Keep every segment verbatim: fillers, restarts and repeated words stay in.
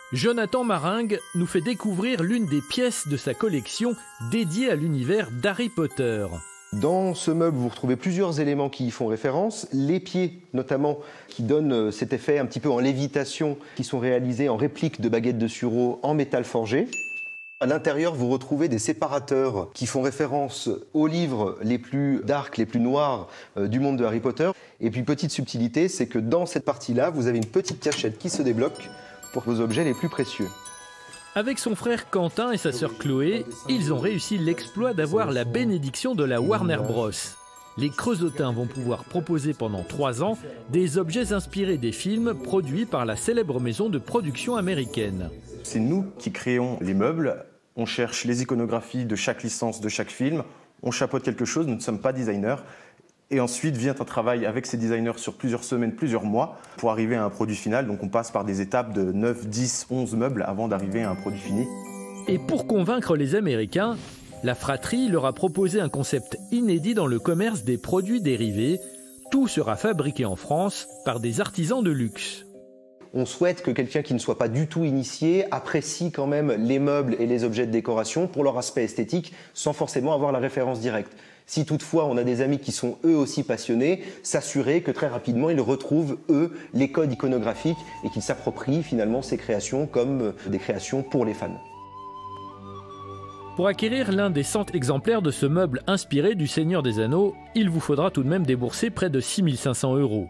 Jonathan Maringue nous fait découvrir l'une des pièces de sa collection dédiée à l'univers d'Harry Potter. Dans ce meuble, vous retrouvez plusieurs éléments qui y font référence. Les pieds, notamment, qui donnent cet effet un petit peu en lévitation, qui sont réalisés en réplique de baguettes de sureau en métal forgé. À l'intérieur, vous retrouvez des séparateurs qui font référence aux livres les plus dark, les plus noirs euh, du monde de Harry Potter. Et puis, petite subtilité, c'est que dans cette partie-là, vous avez une petite cachette qui se débloque pour vos objets les plus précieux. Avec son frère Quentin et sa sœur Chloé, ils ont réussi l'exploit d'avoir la bénédiction de la Warner Bros. Les Creusotins vont pouvoir proposer pendant trois ans des objets inspirés des films produits par la célèbre maison de production américaine. C'est nous qui créons les meubles, on cherche les iconographies de chaque licence, de chaque film, on chapeaute quelque chose, nous ne sommes pas designers. Et ensuite vient un travail avec ces designers sur plusieurs semaines, plusieurs mois, pour arriver à un produit final. Donc on passe par des étapes de neuf, dix, onze meubles avant d'arriver à un produit fini. Et pour convaincre les Américains, la fratrie leur a proposé un concept inédit dans le commerce des produits dérivés. Tout sera fabriqué en France par des artisans de luxe. On souhaite que quelqu'un qui ne soit pas du tout initié apprécie quand même les meubles et les objets de décoration pour leur aspect esthétique, sans forcément avoir la référence directe. Si toutefois on a des amis qui sont eux aussi passionnés, s'assurer que très rapidement ils retrouvent eux les codes iconographiques et qu'ils s'approprient finalement ces créations comme des créations pour les fans. Pour acquérir l'un des cent exemplaires de ce meuble inspiré du Seigneur des Anneaux, il vous faudra tout de même débourser près de six mille cinq cents euros.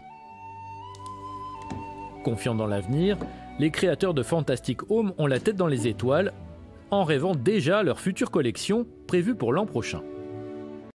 Confiants dans l'avenir, les créateurs de Fantastic Home ont la tête dans les étoiles en rêvant déjà leur future collection prévue pour l'an prochain.